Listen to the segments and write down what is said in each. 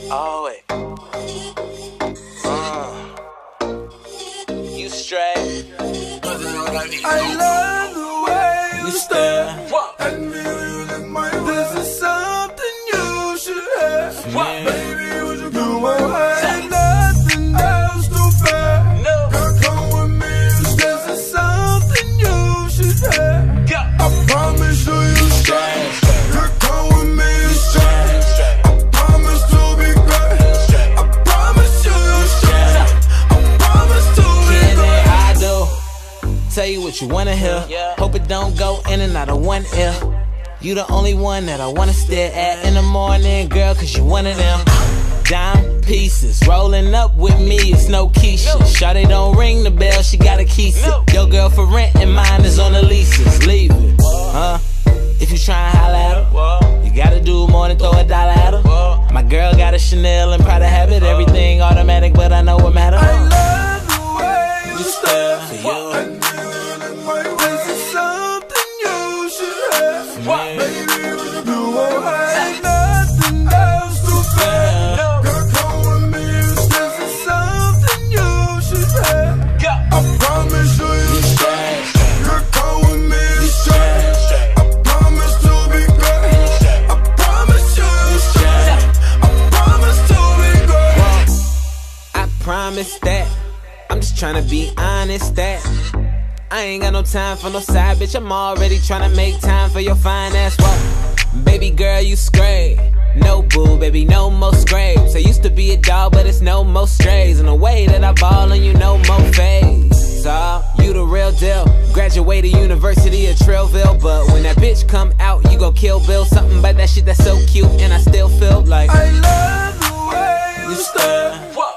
Oh, wait. You straight. I love the way you stare at me in my eyes. This is something you should have. Baby, would you come on? Ain't nothing else to bear. Girl, come with me. This is something you should have. I promise you straight. Girl, come with me straight. I promise to be great. I promise you straight. I promise to be great. I do. Tell you what you wanna hear. Hope it don't go in and out of one ear. You the only one that I wanna stare at in the morning, girl, cause you one of them. Dime pieces, rolling up with me, it's no Keisha. Shawty don't ring the bell, she gotta keep it. Your girl for rent and mine is on the leases. Leave it, if you tryna holla at her, you gotta do more than throw $1 at her. My girl got a Chanel and Prada habit, everything automatic, but I know what matter. I love the way you stare. For you. This is something you should have. Baby, would you do what? Ain't nothing else to bear. Girl, come with me. This is something you should have. I promise you straight. Girl, come with me straight. I promise to be great. I promise you straight. I promise to be great. I promise that. I'm just tryna be honest that I ain't got no time for no side bitch. I'm already tryna make time for your fine ass walk. Baby girl, you scrape. No boo, baby, no more scrapes. I used to be a dog, but it's no more strays. And the way that I ball on you, no more fades. So, you the real deal. Graduated University of Trillville, but when that bitch come out, you gon' kill Bill. Something about that shit that's so cute, and I still feel like I love the way you stare.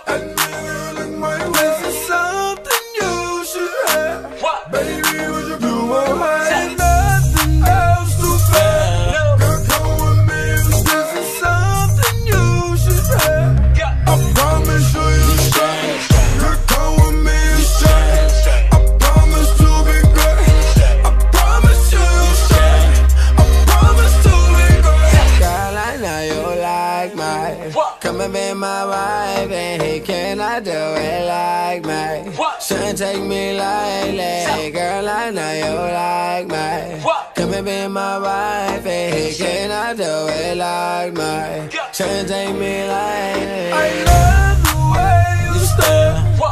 Baby, would you do what? Ain't nothing else to bear. Girl, come with me. This is something you should have. I promise you straight. Girl, come with me straight. I promise to be great. I promise you straight. I promise to be great. Girl, I know you like me. Come and be my wife, and he cannot do it like me. Shouldn't take me lightly. Girl, I know you like me. Come and be my wife, and he cannot do it like me. Shouldn't take me lightly. I love the way you stare.